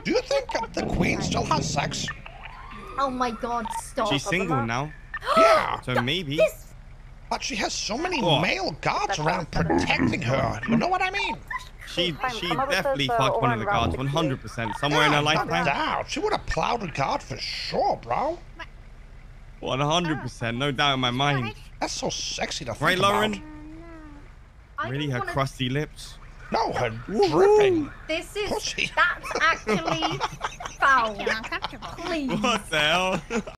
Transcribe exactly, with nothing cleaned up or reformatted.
Do you think the queen still has sex? Oh my god, stop. She's single now. Yeah. So maybe. This... But she has so many What? male guards around protecting her. You know what I mean? She Fine, she come over to definitely the fucked one of Oran the guards, Round. one hundred percent. Somewhere in Yeah, her no lifetime. doubt. She would have plowed a guard for sure, bro. one hundred percent. No doubt in my mind. That's so sexy to think Right, Lauren? about. I Really, don't her wanna... crusty lips. No, her dripping. This is... Pussy. That's actually foul. You're uncomfortable. Please. What the hell?